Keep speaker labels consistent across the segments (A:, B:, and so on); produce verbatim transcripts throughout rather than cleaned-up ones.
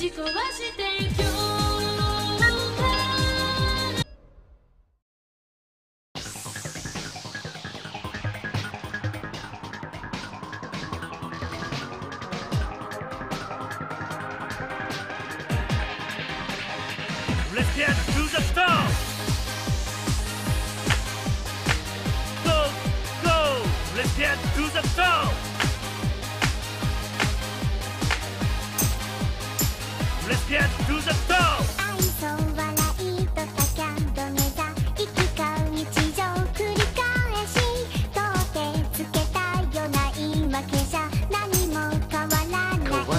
A: ち壊して今日
B: Let's get to the top! Go, go! Let's get to the top! Let's get to the top!
C: 愛想笑いと叫んどねざ行き交う日常繰り返しとってつけたような言い訳じゃ何も変わらない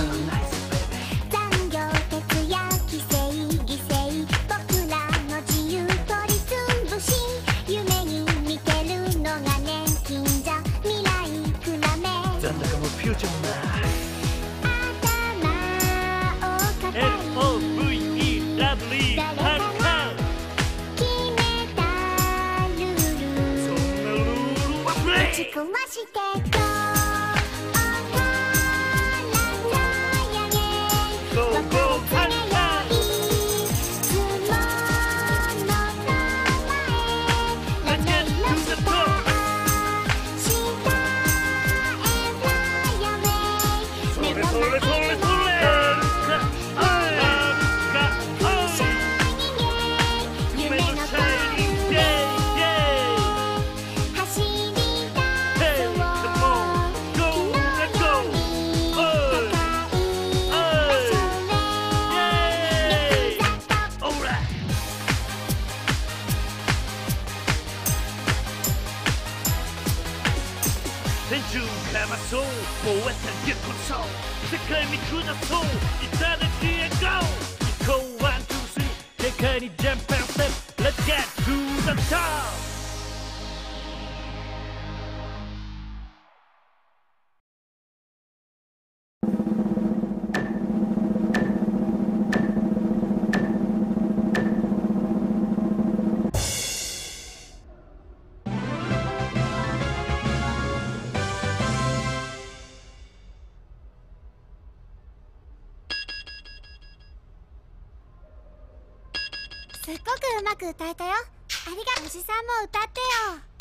C: 残業徹夜規制犠牲僕らの自由取り潰し夢に見てるのが年金じゃ未来くらめ
B: 残高もフューチャーな エルオーブイイー ラブリーハルカ
C: 決めたルール
B: そんなルールはプレイ
C: 打ち壊してこうからさやげ
B: Go, go, ハルカ
C: いつもの名前
B: Let's get to the top!
C: 下へ fly away
B: それそれそれそれ
C: 夢のパールで走り出そう昨日より高い場所へ Get to the top
B: 天中かまそう燃えた激こそ世界見下そう頂きへ GO 行こうワンツースリー世界にジャンプアンステップ Let's get to the top!
C: すっごくうまく歌えたよ。ありがとう。おじさんも歌ってよ。